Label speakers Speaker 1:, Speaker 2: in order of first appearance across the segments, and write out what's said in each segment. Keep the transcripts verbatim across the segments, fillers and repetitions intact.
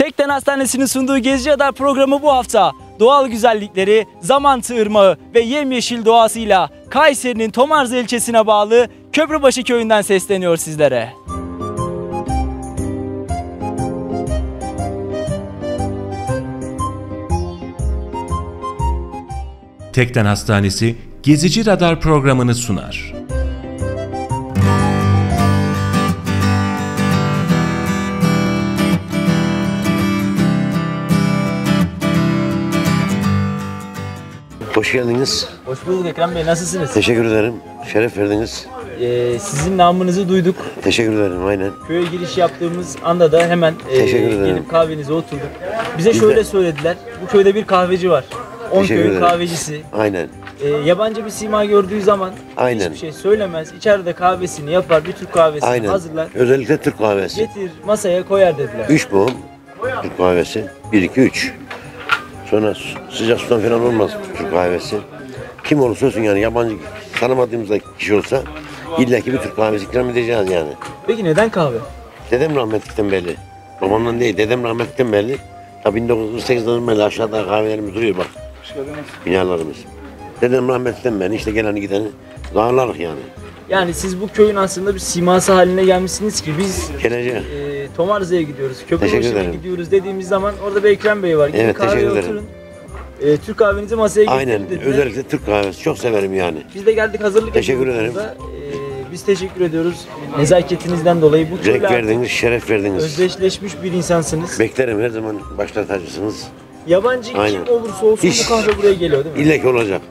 Speaker 1: Tekden Hastanesi'nin sunduğu Gezici Radar programı bu hafta doğal güzellikleri, Zamantı Irmağı ve yemyeşil doğasıyla Kayseri'nin Tomarza ilçesine bağlı Köprübaşı köyünden sesleniyor sizlere.
Speaker 2: Tekden Hastanesi Gezici Radar programını sunar.
Speaker 3: Hoş geldiniz.
Speaker 1: Hoş bulduk Ekrem Bey, nasılsınız?
Speaker 3: Teşekkür ederim. Şeref verdiniz.
Speaker 1: Ee, sizin namınızı duyduk.
Speaker 3: Teşekkür ederim, aynen.
Speaker 1: Köye giriş yaptığımız anda da hemen e, gelip kahvenize oturduk. Bize
Speaker 3: Biz
Speaker 1: şöyle
Speaker 3: de...
Speaker 1: söylediler, bu köyde bir kahveci var. on köyün
Speaker 3: ederim.
Speaker 1: kahvecisi.
Speaker 3: Aynen.
Speaker 1: E, yabancı bir sima gördüğü zaman
Speaker 3: aynen.
Speaker 1: hiçbir şey söylemez. İçeride kahvesini yapar, bir Türk kahvesini
Speaker 3: aynen.
Speaker 1: hazırlar.
Speaker 3: Özellikle Türk kahvesi.
Speaker 1: Getir masaya koyar dediler.
Speaker 3: Üç boğum Türk kahvesi. Bir, iki, üç. Sonra sıcak sudan falan olmaz Türk kahvesi. Kim olursa olsun yani yabancı tanımadığımız kişi olsa illa ki bir Türk kahvesi ikram edeceğiz yani.
Speaker 1: Peki neden kahve?
Speaker 3: Dedem rahmetlikten belli. Babamdan değil, dedem rahmetlikten belli. Ta bin dokuz yüz kırk sekizden beri aşağıda kahvelerimiz duruyor bak. Binalarımız. Dedem rahmetlikten beri işte gelen gideni dağlarlık yani.
Speaker 1: Yani siz bu köyün aslında bir siması haline gelmişsiniz ki biz
Speaker 3: Geleceğe.
Speaker 1: e, Tomarza'ya gidiyoruz, Köprübaşı'na gidiyoruz dediğimiz zaman orada bir Ekrem Bey var. Gidin
Speaker 3: evet,
Speaker 1: kahveye oturun. E, Türk kahvenizi masaya getirin
Speaker 3: aynen.
Speaker 1: dediler.
Speaker 3: Özellikle Türk kahvesi çok severim yani.
Speaker 1: Biz de geldik, hazırlık
Speaker 3: teşekkür ederim.
Speaker 1: E, biz teşekkür ediyoruz nezaketinizden dolayı. Bu
Speaker 3: renk verdiniz, şeref verdiniz.
Speaker 1: Özdeşleşmiş bir insansınız.
Speaker 3: Beklerim, her zaman başta tacısınız.
Speaker 1: Yabancı aynen. Kim olursa olsun hiç, bu kahve buraya geliyor değil mi?
Speaker 3: İlla ki olacak.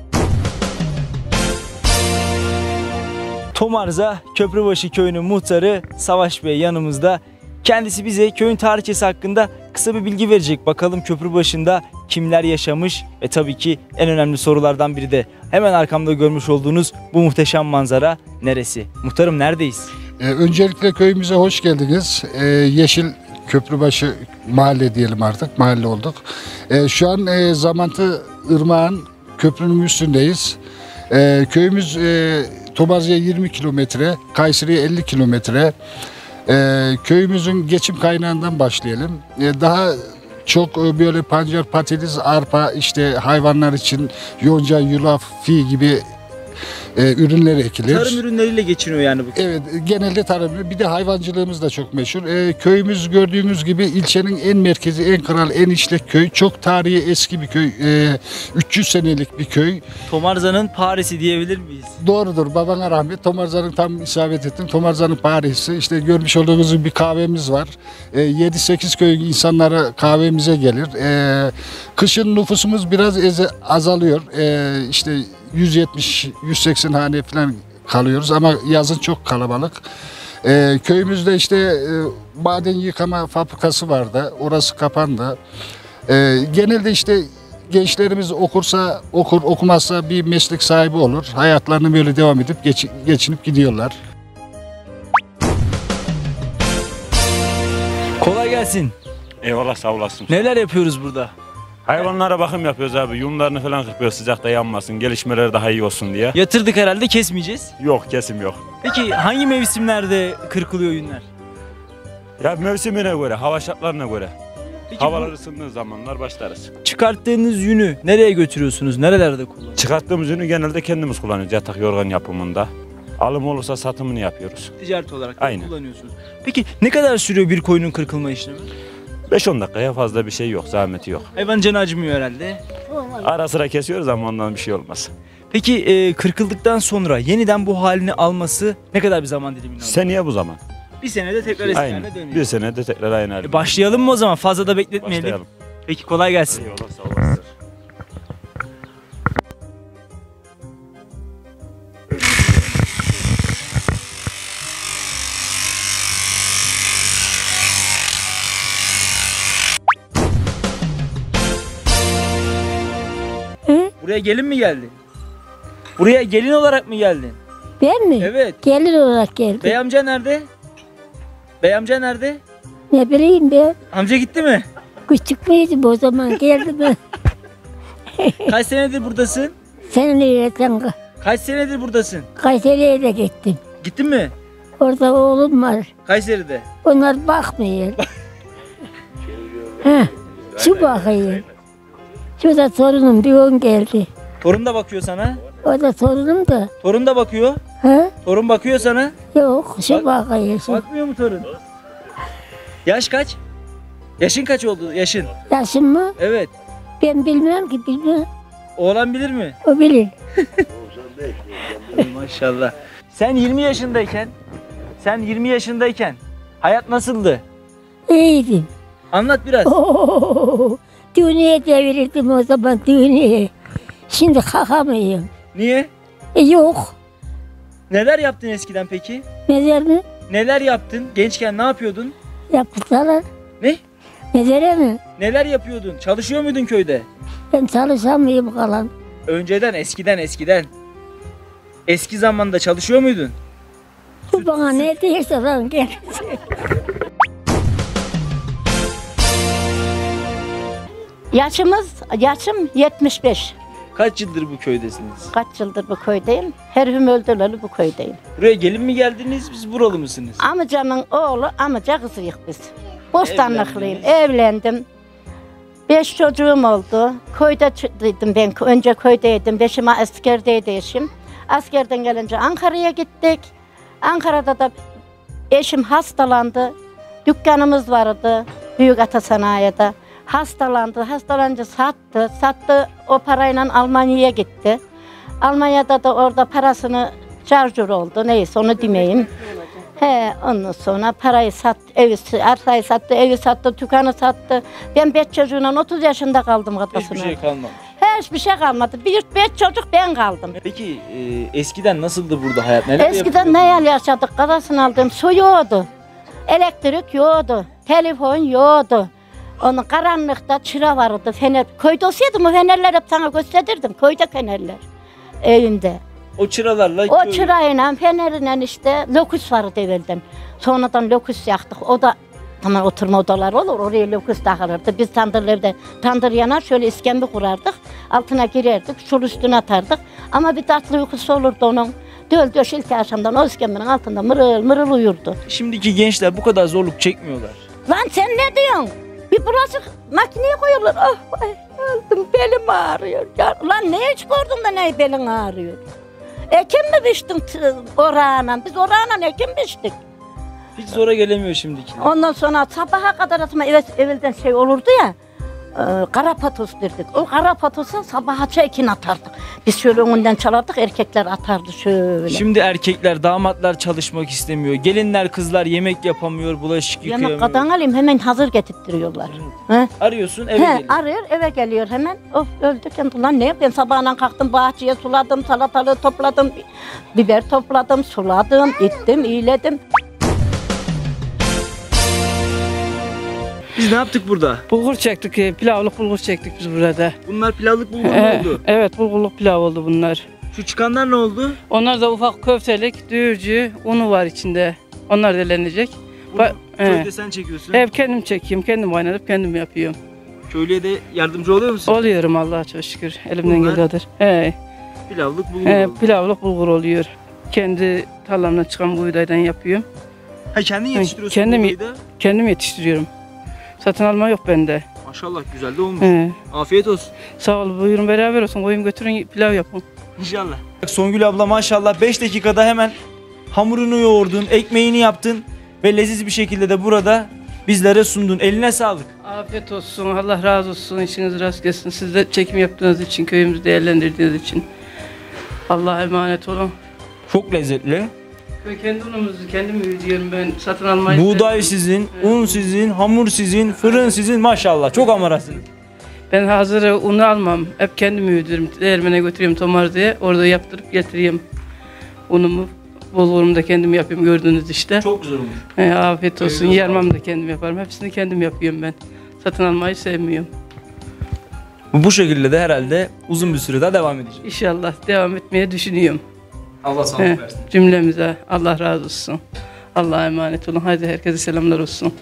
Speaker 1: Tomarza Köprübaşı köyünün muhtarı Savaş Bey yanımızda. Kendisi bize köyün tarihçesi hakkında kısa bir bilgi verecek. Bakalım Köprübaşı'nda kimler yaşamış ve tabii ki en önemli sorulardan biri de hemen arkamda görmüş olduğunuz bu muhteşem manzara neresi? Muhtarım, neredeyiz?
Speaker 4: Ee, öncelikle köyümüze hoş geldiniz. Ee, Yeşil Köprübaşı mahalle diyelim artık, mahalle olduk. Ee, şu an e, Zamantı Irmağı'nın köprünün üstündeyiz. Ee, köyümüz e, Tomarza'ya yirmi kilometre, Kayseri'ye elli kilometre. Ee, köyümüzün geçim kaynağından başlayalım. Ee, daha çok böyle pancar, patates, arpa, işte hayvanlar için yonca, yulaf, fi gibi e, ürünler ekilir.
Speaker 1: Tarım ürünleriyle geçiniyor yani bu köy.
Speaker 4: Evet, genelde tarım. Bir de hayvancılığımız da çok meşhur. E, köyümüz gördüğünüz gibi ilçenin en merkezi, en kral, en işlek köy. Çok tarihi eski bir köy. E, üç yüz senelik bir köy.
Speaker 1: Tomarza'nın Paris'i diyebilir miyiz?
Speaker 4: Doğrudur. Babana rahmet. Tomarza'nın tam isabet ettin. Tomarza'nın Paris'i. İşte görmüş olduğunuz gibi bir kahvemiz var. E, yedi sekiz köyün insanları kahvemize gelir. E, kışın nüfusumuz biraz azalıyor. E, işte yüz yetmiş yüz seksen hane falan kalıyoruz ama yazın çok kalabalık. Ee, köyümüzde işte e, maden yıkama fabrikası vardı. Orası kapandı. Ee, genelde işte gençlerimiz okursa okur, okumazsa bir meslek sahibi olur. Hayatlarını böyle devam edip geç, geçinip gidiyorlar.
Speaker 1: Kolay gelsin.
Speaker 5: Eyvallah, sağ olasın.
Speaker 1: Neler yapıyoruz burada?
Speaker 5: Hayvanlara bakım yapıyoruz abi. Yumlarını falan kırpıyoruz sıcakta yanmasın. Gelişmeleri daha iyi olsun diye.
Speaker 1: Yatırdık herhalde, kesmeyeceğiz.
Speaker 5: Yok, kesim yok.
Speaker 1: Peki hangi mevsimlerde kırkılıyor yünler?
Speaker 5: Ya mevsimine göre, hava şartlarına göre.
Speaker 1: Peki
Speaker 5: havalar ısındığı zamanlar başlarız.
Speaker 1: Çıkarttığınız yünü nereye götürüyorsunuz? Nerelerde kullanıyorsunuz?
Speaker 5: Çıkarttığımız yünü genelde kendimiz kullanıyoruz yatak yorgan yapımında. Alım olursa satımını yapıyoruz.
Speaker 1: Ticaret olarak
Speaker 5: aynen
Speaker 1: kullanıyorsunuz. Peki ne kadar sürüyor bir koyunun kırkılma işlemi?
Speaker 5: beş on dakikaya fazla bir şey yok, zahmeti yok.
Speaker 1: Hayvan canı acımıyor herhalde.
Speaker 5: Ara sıra kesiyoruz ama ondan bir şey olmaz.
Speaker 1: Peki e, kırkıldıktan sonra yeniden bu halini alması ne kadar bir zaman dilimi alıyor?
Speaker 5: Seneye bu zaman.
Speaker 1: Bir senede tekrar eski
Speaker 5: aynen
Speaker 1: haline dönüyor.
Speaker 5: Bir senede tekrar aynı haline.
Speaker 1: E, başlayalım mı o zaman? Fazla da bekletmeyelim.
Speaker 5: Başlayalım.
Speaker 1: Peki, kolay gelsin.
Speaker 5: Eyvallah, sağ olasın.
Speaker 1: Buraya gelin mi geldin? Buraya gelin olarak mı geldin?
Speaker 6: Ben mi?
Speaker 1: Evet.
Speaker 6: Gelin olarak geldim.
Speaker 1: Bey amca nerede? Bey amca nerede?
Speaker 6: Ne bileyim ben.
Speaker 1: Amca gitti mi?
Speaker 6: Küçük müydüm o zaman geldim ben.
Speaker 1: Kaç senedir buradasın?
Speaker 6: Sen nereden?
Speaker 1: Kaç senedir buradasın?
Speaker 6: Kayseri'ye de gittim.
Speaker 1: Gittin mi?
Speaker 6: Orada oğlum var.
Speaker 1: Kayseri'de.
Speaker 6: Onlar bakmıyor. Heh, şu bakayım. Şurada torunum bir on geldi.
Speaker 1: Torun da bakıyor sana.
Speaker 6: O da torunum da.
Speaker 1: Torun da bakıyor.
Speaker 6: Ha?
Speaker 1: Torun bakıyor sana.
Speaker 6: Yok şu
Speaker 1: Bak-
Speaker 6: bakıyor şu.
Speaker 1: Bakmıyor mu torun? Yaş kaç? Yaşın kaç oldu? Yaşın.
Speaker 6: Yaşım mı?
Speaker 1: Evet.
Speaker 6: Ben bilmem ki bilmem.
Speaker 1: Oğlan bilir mi?
Speaker 6: O bilir.
Speaker 1: Maşallah. Sen yirmi yaşındayken, sen yirmi yaşındayken hayat nasıldı?
Speaker 6: İyiydim.
Speaker 1: Anlat biraz.
Speaker 6: Oo, düğüneye devirirdim o zaman düğüneye. Şimdi kalkamıyorum.
Speaker 1: Niye?
Speaker 6: E, yok.
Speaker 1: Neler yaptın eskiden peki?
Speaker 6: Mezar mı?
Speaker 1: Neler yaptın? Gençken ne yapıyordun?
Speaker 6: Yaptılar.
Speaker 1: Ne?
Speaker 6: Mezara mı?
Speaker 1: Neler yapıyordun? Çalışıyor muydun köyde?
Speaker 6: Ben çalışamıyorum kalan.
Speaker 1: Önceden, eskiden, eskiden. Eski zamanda çalışıyor muydun?
Speaker 6: Bu bana ne diyorsa lan gel.
Speaker 7: Yaşımız, yaşım yetmiş beş.
Speaker 1: Kaç yıldır bu köydesiniz?
Speaker 7: Kaç yıldır bu köydeyim. Her hüm öldürüleli bu köydeyim.
Speaker 1: Buraya gelin mi geldiniz, biz buralı mısınız?
Speaker 7: Amcamın oğlu, amca kızıyık biz. Bostanlıklıyım,
Speaker 1: Evlendiniz.
Speaker 7: evlendim. Beş çocuğum oldu. Köydeydim ben, önce köydeydim. Beşime askerdeydi eşim. Askerden gelince Ankara'ya gittik. Ankara'da da eşim hastalandı. Dükkanımız vardı, Büyük Ata Sanayi'de. Hastalandı, hastalanınca sattı. Sattı, o parayla Almanya'ya gitti. Almanya'da da orada parasını carcur oldu, neyse onu demeyeyim. He, ondan sonra parayı sattı, evi, arsayı sattı, evi sattı, dükkanı sattı. Ben beş çocuğuyla otuz yaşında kaldım kadasına.
Speaker 1: Hiçbir şey kalmamış.
Speaker 7: Hiçbir şey kalmadı. Bir beş çocuk ben kaldım.
Speaker 1: Peki e, eskiden nasıldı burada hayat? Neler
Speaker 7: Eskiden ne yal yaşadık, kadasını aldım, su yoktu. Elektrik yoktu, telefon yoktu. Onun karanlıkta çıra vardı, fener. Köyde olsaydım o fenerleri hep sana gösterirdim, köyde fenerler evimde.
Speaker 1: O çıralarla
Speaker 7: O
Speaker 1: köy-
Speaker 7: çırayla, feneriyle işte lokus vardı evvelden. Sonradan lokus yaktık. O da tamam oturma odaları olur, oraya lokus takılırdı. Biz tandır evde, tandır yanar şöyle iskembe kurardık. Altına girerdik, şul üstüne atardık. Ama bir tatlı uykusu olurdu onun. Döl döş ilk akşamdan o iskembenin altında mırıl mırıl uyurdu.
Speaker 1: Şimdiki gençler bu kadar zorluk çekmiyorlar.
Speaker 7: Lan sen ne diyorsun? Bir bulaşık makineye koyuyorlar. Ah ay, öldüm, belim ağrıyor. Ya, lan ne hiç gördün de ne belin ağrıyor? Ekim mi biçtin t- orağına? Biz orağına ekim biçtik.
Speaker 1: Hiç zora gelemiyor şimdikiler.
Speaker 7: Ondan sonra sabaha kadar atma evet, evvelden şey olurdu ya. E, kara patos derdik. O kara patosa sabaha ekin atardık. Biz şöyle önünden çalardık, erkekler atardı şöyle.
Speaker 1: Şimdi erkekler, damatlar çalışmak istemiyor. Gelinler, kızlar yemek yapamıyor, bulaşık
Speaker 7: Yemek
Speaker 1: yıkayamıyor.
Speaker 7: kadan alayım hemen hazır getirttiriyorlar. He?
Speaker 1: Arıyorsun eve
Speaker 7: He,
Speaker 1: geliyor.
Speaker 7: arıyor eve geliyor hemen. Of öldük hem lan ne yapayım, sabahına kalktım bahçeye suladım, salatalığı topladım, biber topladım, suladım, ittim, iyiledim.
Speaker 1: Biz ne yaptık burada?
Speaker 8: Bulgur çektik, e, pilavlık bulgur çektik biz burada.
Speaker 1: Bunlar pilavlık bulgur mu
Speaker 8: Ee,
Speaker 1: oldu?
Speaker 8: evet, bulgurluk pilav oldu bunlar.
Speaker 1: Şu çıkanlar ne oldu?
Speaker 8: Onlar da ufak köftelik, düğürcü, unu var içinde. Onlar delenecek.
Speaker 1: Bunu
Speaker 8: Ba-
Speaker 1: köyde
Speaker 8: he.
Speaker 1: sen çekiyorsun.
Speaker 8: Hep kendim çekiyorum, kendim kaynatıp kendim yapıyorum.
Speaker 1: Köylüye de yardımcı oluyor musun?
Speaker 8: Oluyorum Allah'a çok şükür, elimden
Speaker 1: Bunlar-
Speaker 8: geldiği. He,
Speaker 1: Pilavlık bulgur
Speaker 8: he,
Speaker 1: oldu.
Speaker 8: pilavlık bulgur oluyor. Kendi tarlamdan çıkan buğdaydan yapıyorum.
Speaker 1: Ha kendin yetiştiriyorsun
Speaker 8: kendim-
Speaker 1: buğdayı da.
Speaker 8: Kendim yetiştiriyorum. Satın alma yok bende.
Speaker 1: Maşallah güzel de olmuş.
Speaker 8: He.
Speaker 1: Afiyet olsun.
Speaker 8: Sağ ol, buyurun beraber olsun. Koyun götürün, pilav yapın.
Speaker 1: İnşallah. Songül abla maşallah beş dakikada hemen hamurunu yoğurdun, ekmeğini yaptın ve leziz bir şekilde de burada bizlere sundun. Eline sağlık.
Speaker 8: Afiyet olsun, Allah razı olsun, işiniz rast gelsin. Siz de çekim yaptığınız için, köyümüzü değerlendirdiğiniz için. Allah'a emanet olun.
Speaker 1: Çok lezzetli.
Speaker 8: Köy kendi unumuzu kendim üretiyorum ben, satın almayı
Speaker 1: Buğday
Speaker 8: sevmiyorum.
Speaker 1: sizin, un sizin, hamur sizin, fırın sizin maşallah. Çok amarasınız.
Speaker 8: Ben hazır unu almam, hep kendim üretiyorum. Değirmene götürüyorum Tomarza'ya, orada yaptırıp getiriyorum unumu. Bulgurumu da kendim yapıyorum, gördünüz işte.
Speaker 1: Çok güzel olmuş.
Speaker 8: He, afiyet olsun, yarmamı da kendim yaparım. Hepsini kendim yapıyorum ben. Satın almayı sevmiyorum.
Speaker 1: Bu şekilde de herhalde uzun bir süre daha devam edecek.
Speaker 8: İnşallah devam etmeye düşünüyorum.
Speaker 1: Allah
Speaker 8: He,
Speaker 1: sağlık versin.
Speaker 8: cümlemize Allah razı olsun. Allah'a emanet olun. Hadi herkese selamlar olsun.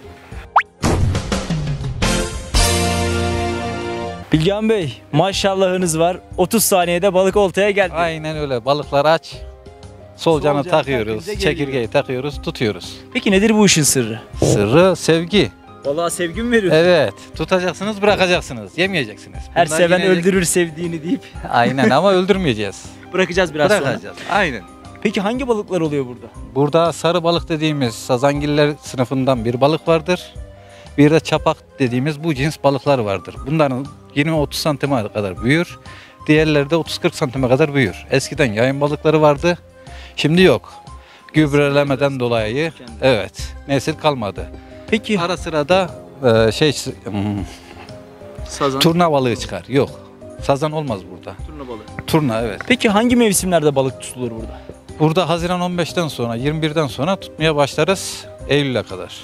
Speaker 1: Bilgehan Bey maşallahınız var. otuz saniyede balık oltaya geldi.
Speaker 9: Aynen öyle. Balıkları aç. Solucanı
Speaker 1: Solucanı
Speaker 9: takıyoruz,
Speaker 1: takınca
Speaker 9: çekirgeyi
Speaker 1: geliyor.
Speaker 9: takıyoruz, tutuyoruz.
Speaker 1: Peki nedir bu işin sırrı?
Speaker 9: Sırrı sevgi.
Speaker 1: Balığa sevgi mi veriyorsun?
Speaker 9: Evet. Tutacaksınız, bırakacaksınız. Yemeyeceksiniz.
Speaker 1: Her
Speaker 9: Bunlar
Speaker 1: seven
Speaker 9: yine-
Speaker 1: öldürür sevdiğini deyip
Speaker 9: Aynen ama öldürmeyeceğiz.
Speaker 1: bırakacağız biraz sonra.
Speaker 9: Bırakacağız. Aynen.
Speaker 1: Peki hangi balıklar oluyor burada?
Speaker 9: Burada sarı balık dediğimiz sazangiller sınıfından bir balık vardır. Bir de çapak dediğimiz bu cins balıklar vardır. Bunların yirmi otuz santime kadar büyür. Diğerleri de otuz kırk santime kadar büyür. Eskiden yayın balıkları vardı. Şimdi yok. Gübrelemeden dolayı evet nesil kalmadı.
Speaker 1: Peki
Speaker 9: Ara sıra da e, şey hmm,
Speaker 1: sazan,
Speaker 9: turna balığı çıkar. Yok. Sazan olmaz burada.
Speaker 1: turna balığı.
Speaker 9: Turna evet.
Speaker 1: Peki hangi mevsimlerde balık tutulur burada?
Speaker 9: Burada Haziran on beşten sonra yirmi birden sonra tutmaya başlarız Eylül'e kadar.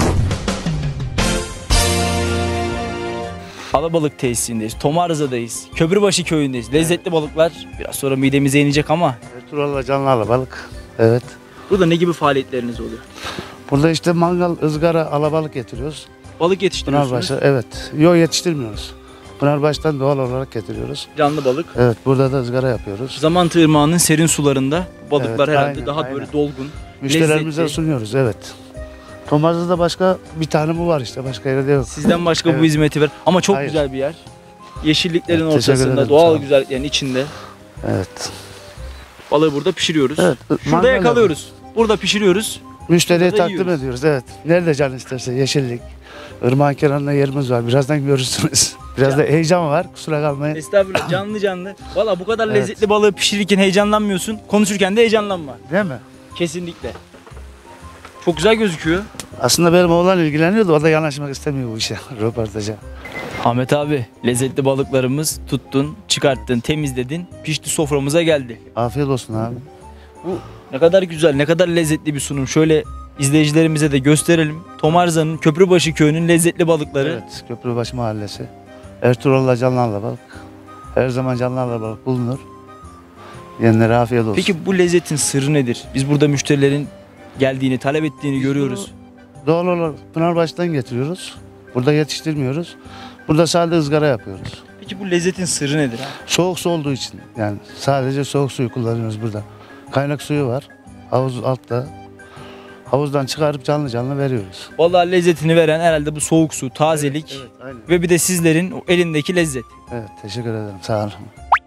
Speaker 1: Alabalık tesisindeyiz, Tomarza'dayız, Köprübaşı köyündeyiz. Lezzetli balıklar biraz sonra midemize inecek ama
Speaker 10: Ertuğrul'la canlı alabalık. Evet.
Speaker 1: burada ne gibi faaliyetleriniz oluyor?
Speaker 10: Burada işte mangal, ızgara, alabalık getiriyoruz.
Speaker 1: Balık yetiştiriyorsunuz.
Speaker 10: Pınarbaşı, evet. Yok yetiştirmiyoruz. Pınarbaş'tan doğal olarak getiriyoruz.
Speaker 1: Canlı balık.
Speaker 10: Evet, burada da ızgara yapıyoruz.
Speaker 1: Zamantı Irmağı'nın serin sularında balıklar
Speaker 10: Evet,
Speaker 1: herhalde
Speaker 10: aynen,
Speaker 1: daha
Speaker 10: aynen.
Speaker 1: böyle dolgun.
Speaker 10: Müşterilerimize
Speaker 1: lezzetli.
Speaker 10: sunuyoruz, evet. Tomarza'da başka bir tane bu var işte, başka yerde yok.
Speaker 1: Sizden başka bu
Speaker 10: Evet.
Speaker 1: hizmeti ver. Ama çok
Speaker 10: Hayır.
Speaker 1: güzel bir yer. Yeşilliklerin
Speaker 10: Evet, teşekkür
Speaker 1: ortasında,
Speaker 10: ederim, sağ
Speaker 1: doğal
Speaker 10: olun.
Speaker 1: güzelliklerin içinde.
Speaker 10: Evet.
Speaker 1: Balığı burada pişiriyoruz.
Speaker 10: Evet,
Speaker 1: Şurada
Speaker 10: mangal
Speaker 1: yakalıyoruz. Burada pişiriyoruz.
Speaker 10: Müşteriye
Speaker 1: Burada da
Speaker 10: takdim
Speaker 1: yiyoruz.
Speaker 10: ediyoruz, evet. Nerede can isterse, yeşillik. Irmağın kenarında yerimiz var, birazdan görürsünüz. Biraz da heyecan var, kusura kalmayın.
Speaker 1: Estağfurullah, canlı canlı. Valla bu kadar
Speaker 10: Evet.
Speaker 1: lezzetli balığı pişirirken heyecanlanmıyorsun. Konuşurken de heyecanlanma.
Speaker 10: Değil mi?
Speaker 1: Kesinlikle. Çok güzel gözüküyor.
Speaker 10: Aslında benim oğlan ilgileniyordu, o da yanaşmak istemiyor bu işe, röportaja.
Speaker 1: Ahmet abi, lezzetli balıklarımız tuttun, çıkarttın, temizledin, pişti, soframıza geldi.
Speaker 10: Afiyet olsun abi.
Speaker 1: Bu ne kadar güzel, ne kadar lezzetli bir sunum. Şöyle izleyicilerimize de gösterelim. Tomarza'nın Köprübaşı köyünün lezzetli balıkları.
Speaker 10: Evet, Köprübaşı mahallesi. Ertuğrul'la canlı alabalık. Her zaman canlı alabalık bulunur. Yenilere afiyet olsun.
Speaker 1: Peki bu lezzetin sırrı nedir? Biz burada müşterilerin geldiğini, talep ettiğini
Speaker 10: Biz
Speaker 1: görüyoruz.
Speaker 10: Doğal olarak Pınarbaşı'dan getiriyoruz. Burada yetiştirmiyoruz. Burada sadece ızgara yapıyoruz.
Speaker 1: Peki bu lezzetin sırrı nedir? Abi?
Speaker 10: Soğuk su olduğu için yani sadece soğuk suyu kullanıyoruz burada. Kaynak suyu var. Havuz altta. Havuzdan çıkarıp canlı canlı veriyoruz.
Speaker 1: Vallahi lezzetini veren herhalde bu soğuk su, tazelik
Speaker 10: Evet, aynen.
Speaker 1: ve bir de sizlerin o elindeki lezzet.
Speaker 10: Evet, teşekkür ederim. Sağ olun.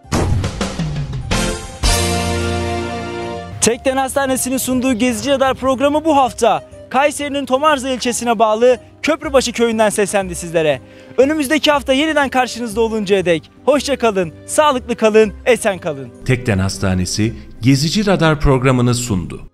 Speaker 1: Tekden Hastanesi'nin sunduğu Gezici Radar programı bu hafta Kayseri'nin Tomarza ilçesine bağlı Köprübaşı köyünden seslendi sizlere. Önümüzdeki hafta yeniden karşınızda oluncaya dek hoşça kalın, sağlıklı kalın, esen kalın.
Speaker 2: Tekden Hastanesi Gezici Radar programını sundu.